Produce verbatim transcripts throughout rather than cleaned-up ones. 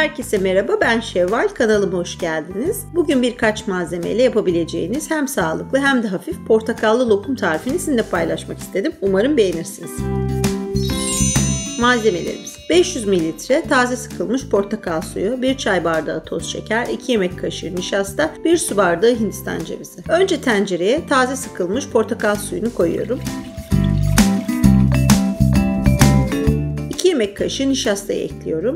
Herkese merhaba, ben Şevval, kanalıma hoş geldiniz. Bugün birkaç malzemeyle yapabileceğiniz hem sağlıklı hem de hafif portakallı lokum tarifini sizinle paylaşmak istedim. Umarım beğenirsiniz. Malzemelerimiz: beş yüz mililitre taze sıkılmış portakal suyu, bir çay bardağı toz şeker, iki yemek kaşığı nişasta, bir su bardağı hindistan cevizi. Önce tencereye taze sıkılmış portakal suyunu koyuyorum. iki yemek kaşığı nişastayı ekliyorum.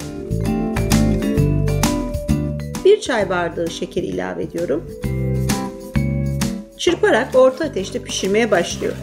bir çay bardağı şekeri ilave ediyorum. Çırparak orta ateşte pişirmeye başlıyorum.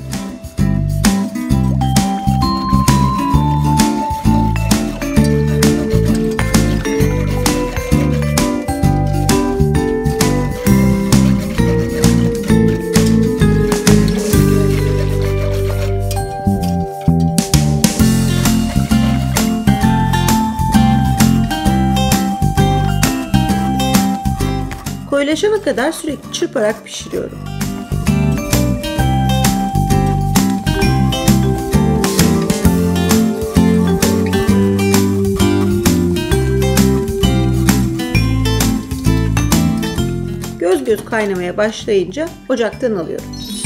Koyulaşana kadar sürekli çırparak pişiriyorum. Göz göz kaynamaya başlayınca ocaktan alıyorum.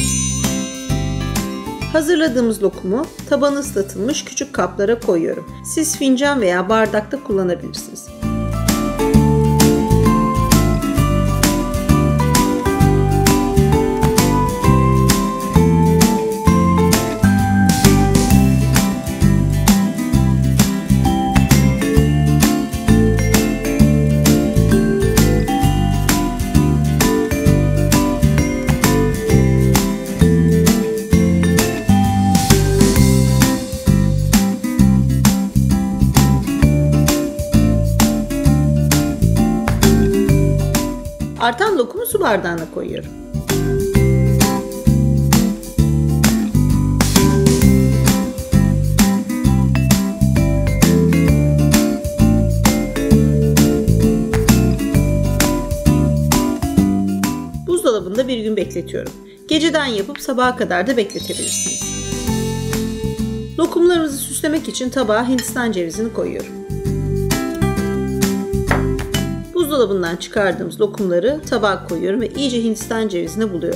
Hazırladığımız lokumu tabanı ıslatılmış küçük kaplara koyuyorum. Siz fincan veya bardakta kullanabilirsiniz. Artan lokumu su bardağına koyuyorum. Buzdolabında bir gün bekletiyorum. Geceden yapıp sabaha kadar da bekletebilirsiniz. Lokumlarımızı süslemek için tabağa hindistan cevizini koyuyorum. Buzdolabından çıkardığımız lokumları tabağa koyuyorum ve iyice hindistan cevizine buluyorum.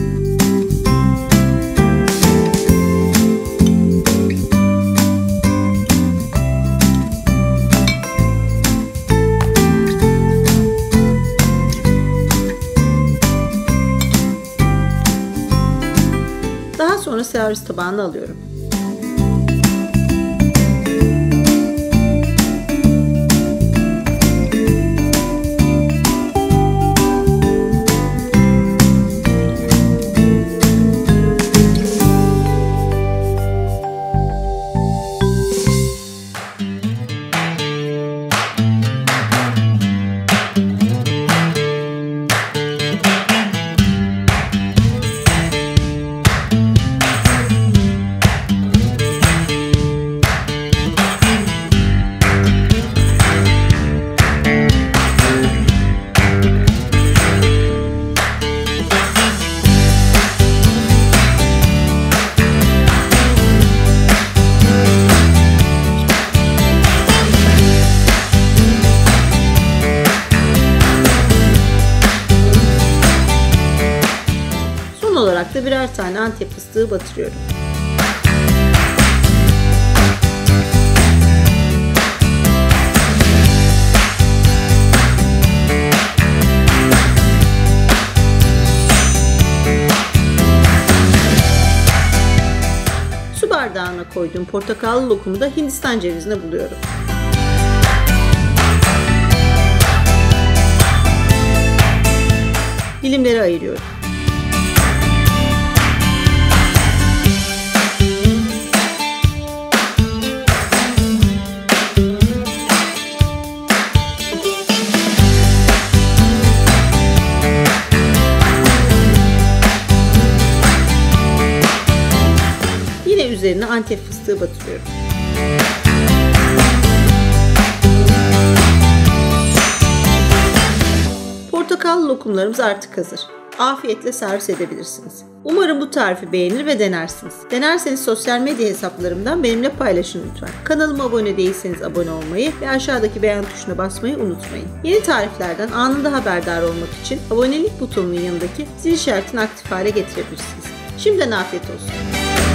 Daha sonra servis tabağına alıyorum. Olarak da birer tane Antep fıstığı batırıyorum. Su bardağına koyduğum portakallı lokumu da hindistan cevizine buluyorum. Dilimleri ayırıyorum. Üzerine Antep fıstığı batırıyorum. Portakallı lokumlarımız artık hazır. afiyetle servis edebilirsiniz. Umarım bu tarifi beğenir ve denersiniz. Denerseniz sosyal medya hesaplarımdan benimle paylaşın lütfen. Kanalıma abone değilseniz abone olmayı ve aşağıdaki beğen tuşuna basmayı unutmayın. Yeni tariflerden anında haberdar olmak için abonelik butonunun yanındaki zil işaretini aktif hale getirebilirsiniz. Şimdiden afiyet olsun.